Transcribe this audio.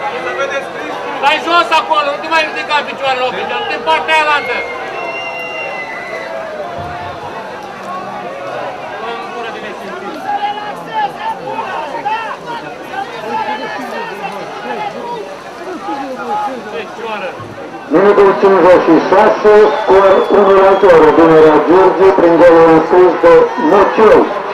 Stai jos acolo, nu te mai ridica picioarele oficial, din partea aia altă. Minutul 56, scor 1-0, Dunărea Giurgiu, prin golul înscris de Nociu.